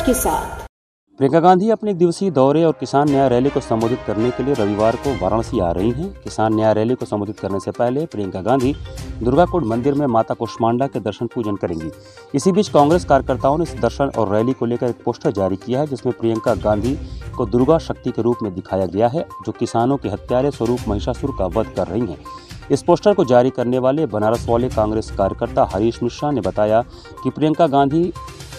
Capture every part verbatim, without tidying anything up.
सच के साथ। प्रियंका गांधी अपने एक दिवसीय दौरे और किसान न्याय रैली को संबोधित करने के लिए रविवार को वाराणसी आ रही हैं। किसान न्याय रैली को संबोधित करने से पहले प्रियंका गांधी दुर्गाकुंड मंदिर में माता कुष्मांडा के दर्शन पूजन करेंगी। इसी बीच कांग्रेस कार्यकर्ताओं ने इस दर्शन और रैली को लेकर एक पोस्टर जारी किया है, जिसमें प्रियंका गांधी को दुर्गा शक्ति के रूप में दिखाया गया है, जो किसानों के हत्यारे स्वरूप महिषासुर का वध कर रही हैं। इस पोस्टर को जारी करने वाले बनारस वाले कांग्रेस कार्यकर्ता हरीश मिश्रा ने बताया कि प्रियंका गांधी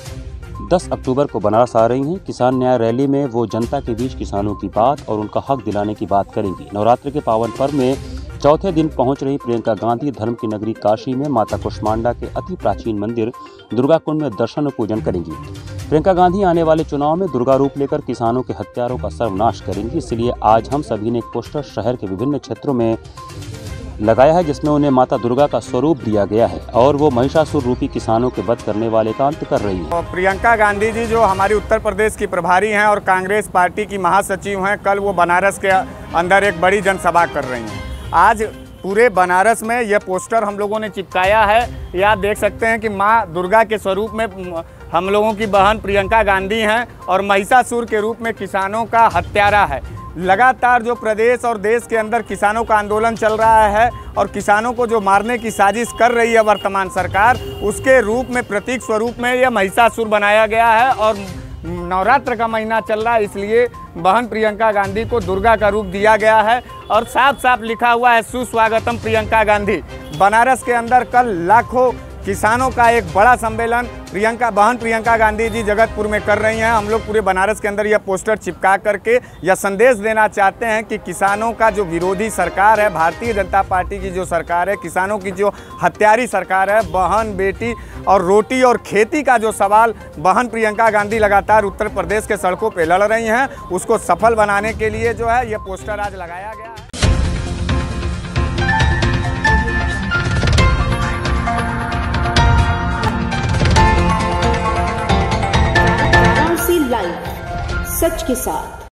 दस अक्टूबर को बनारस आ रही हैं। किसान न्याय रैली में वो जनता के बीच किसानों की बात और उनका हक दिलाने की बात करेंगी। नवरात्र के पावन पर्व में चौथे दिन पहुंच रही प्रियंका गांधी धर्म की नगरी काशी में माता कुष्मांडा के अति प्राचीन मंदिर दुर्गाकुंड में दर्शन और पूजन करेंगी। प्रियंका गांधी आने वाले चुनाव में दुर्गा रूप लेकर किसानों के हत्यारों का सर्वनाश करेंगी। इसलिए आज हम सभी ने एक पोस्टर शहर के विभिन्न क्षेत्रों में लगाया है, जिसमें उन्हें माता दुर्गा का स्वरूप दिया गया है और वो महिषासुर रूपी किसानों के वध करने वाले का अंत कर रही हैं। प्रियंका गांधी जी जो हमारी उत्तर प्रदेश की प्रभारी हैं और कांग्रेस पार्टी की महासचिव हैं, कल वो बनारस के अंदर एक बड़ी जनसभा कर रही हैं। आज पूरे बनारस में यह पोस्टर हम लोगों ने चिपकाया है। ये आप देख सकते हैं कि माँ दुर्गा के स्वरूप में हम लोगों की बहन प्रियंका गांधी हैं और महिषासुर के रूप में किसानों का हत्यारा है। लगातार जो प्रदेश और देश के अंदर किसानों का आंदोलन चल रहा है और किसानों को जो मारने की साजिश कर रही है वर्तमान सरकार, उसके रूप में प्रतीक स्वरूप में यह महिषासुर बनाया गया है। और नवरात्र का महीना चल रहा है, इसलिए बहन प्रियंका गांधी को दुर्गा का रूप दिया गया है और साफ साफ लिखा हुआ है सुस्वागतम प्रियंका गांधी। बनारस के अंदर कल लाखों किसानों का एक बड़ा सम्मेलन प्रियंका बहन प्रियंका गांधी जी जगतपुर में कर रही हैं। हम लोग पूरे बनारस के अंदर यह पोस्टर चिपका करके यह संदेश देना चाहते हैं कि किसानों का जो विरोधी सरकार है, भारतीय जनता पार्टी की जो सरकार है, किसानों की जो हत्यारी सरकार है, बहन बेटी और रोटी और खेती का जो सवाल बहन प्रियंका गांधी लगातार उत्तर प्रदेश के सड़कों पर लड़ रही हैं, उसको सफल बनाने के लिए जो है यह पोस्टर आज लगाया गया है। लाइव सच के साथ।